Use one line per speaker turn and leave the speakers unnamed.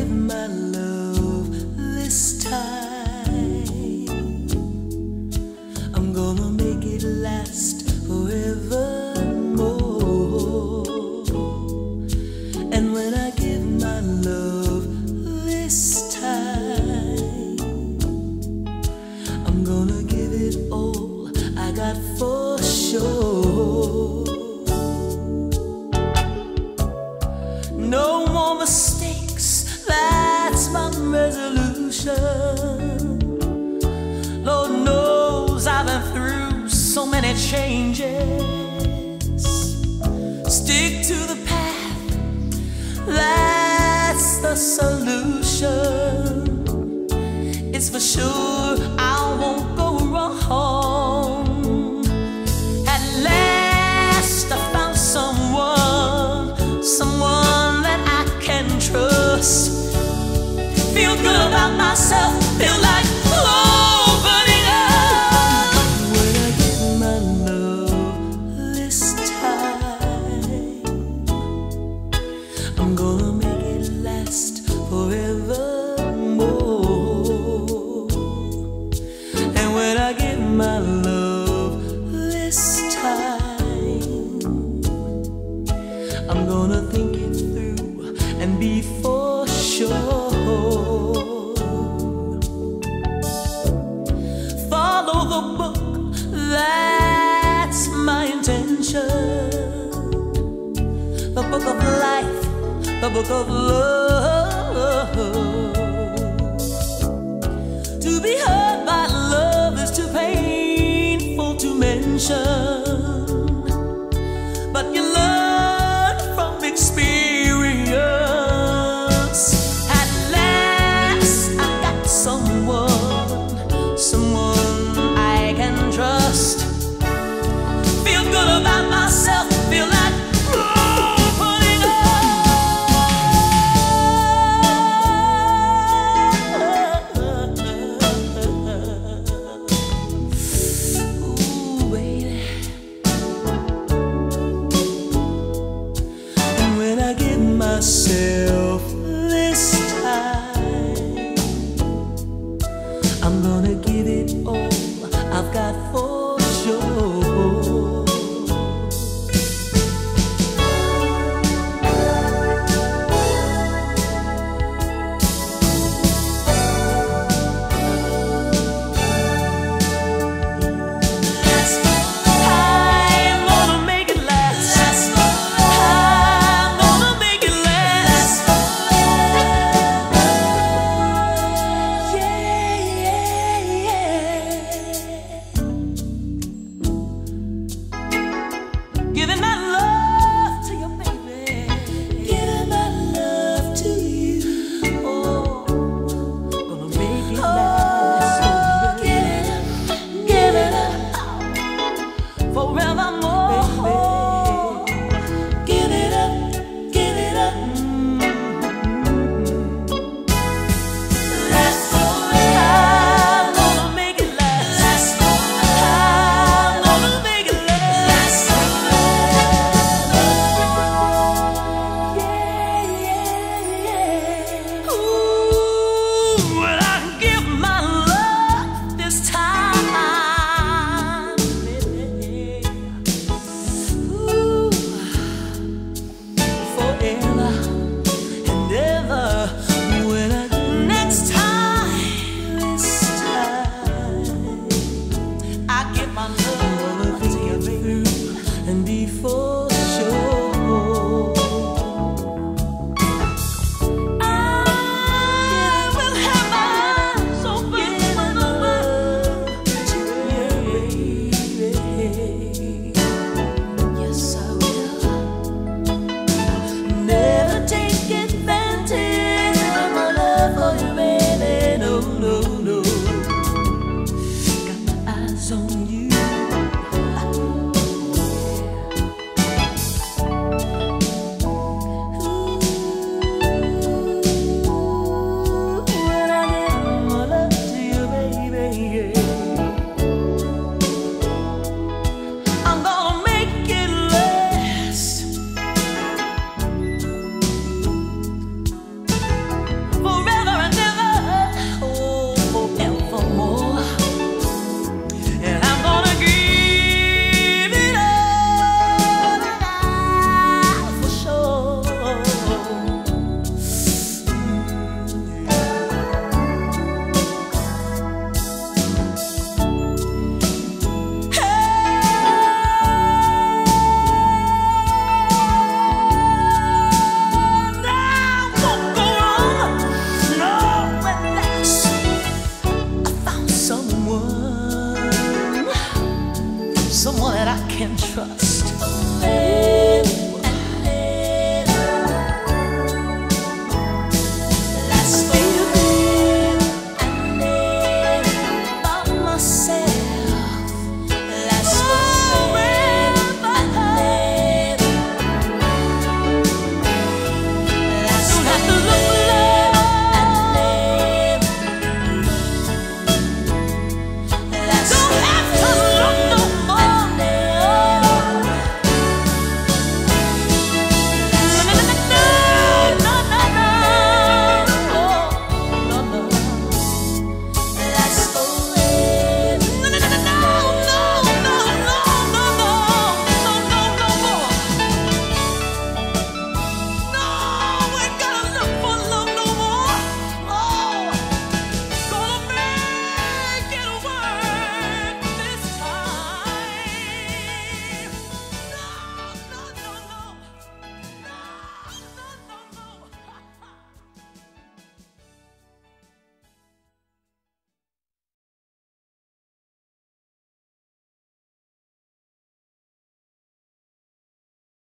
give my love this time, I'm gonna make it last forevermore. And when I give my love this time, I'm gonna give it all I got for sure. No more mistakes, that's my resolution. Lord knows I've been through so many changes. Stick to the path, that's the solution. It's for sure I won't go wrong. At last I found someone that I can trust. Feel good about myself, feel like opening up. When I give my love this time, I'm gonna make it last forevermore. And when I give my love this time, I'm gonna think it through and be for sure. Follow the book, that's my intention. The book of life, the book of love.